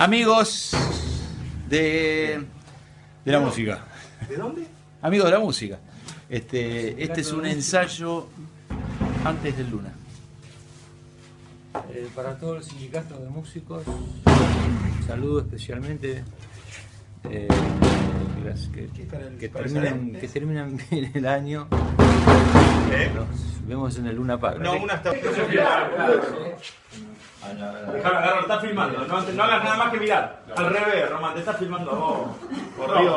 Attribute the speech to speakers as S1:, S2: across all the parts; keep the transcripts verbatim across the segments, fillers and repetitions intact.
S1: Amigos de, de la música.
S2: ¿De dónde?
S1: Amigos de la música. Este, este es un ensayo antes del Luna.
S3: Eh, para todo el sindicato de músicos, un saludo especialmente. Eh, que, que, que, terminen, que terminen bien el año.
S2: ¿Eh?
S3: Nos vemos en el Luna Park.
S2: No, una está. Déjalo, agarro, está filmando. No, no hagas nada más que mirar. Al revés, Román, te estás filmando vos. Por Dios.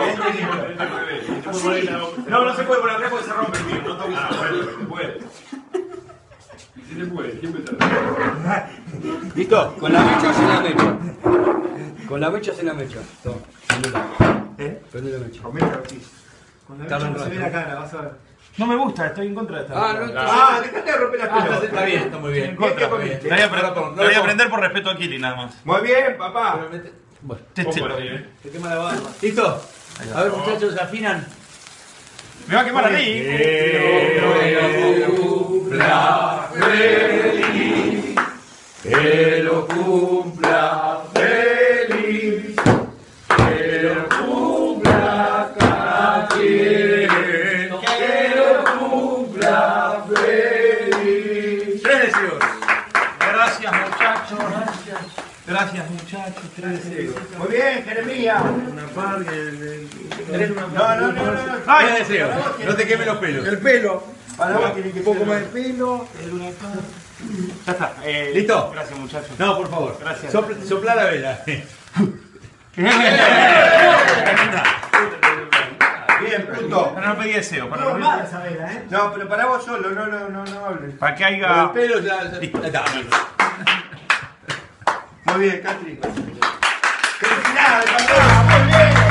S2: No, no se puede poner al revés porque se rompe el mío. No toques. Ah, bueno, se puede. Sí se puede, siempre se
S4: ¿Listo? Con la mecha sin la mecha. Con la mecha sin la mecha. Toma, prendela.
S2: ¿Eh?
S4: Prende la mecha.
S2: Comete aquí. Con la mecha no se ve la cara, vas a ver. No me gusta, estoy en contra de esta.
S4: Ah, no,
S2: ah dejate de romper las pelotas.
S4: Está bien, está muy bien.
S2: En contra, muy bien. Te voy a aprender, aprender por respeto a Kili, nada más. Muy bien, papá.
S4: Bueno,
S2: te, te,
S4: te quema la barba. ¿Listo? A ver, muchachos, ¿se afinan?
S2: Me va a quemar a mí.
S4: Que lo cumpla feliz. Que lo cumpla feliz. Que lo cumpla cada quien. Que lo cumpla feliz. Tres deseos.
S2: Gracias, muchachos. Gracias. Gracias, muchachos. Tres deseos. Muy bien, Jeremías. Una par de. No, no, no, no.
S4: Ay, tres deseos. No te quemes los pelos.
S2: El pelo.
S4: Para vos tienen que un poco más de pelo.
S2: Ya está. Eh,
S4: ¿Listo?
S2: Gracias, muchachos.
S4: No, por favor.
S2: Gracias.
S4: Sopla, sopla la vela.
S2: Bien, punto. Pero no pedí deseo. Para no, no, esa vela, ¿eh? No, pero para vos solo, no, no, no, no hables. Para que haya.
S4: El pelo ya. ya está.
S2: Muy bien, Catri. ¡Felicidades, papá! ¡Muy bien!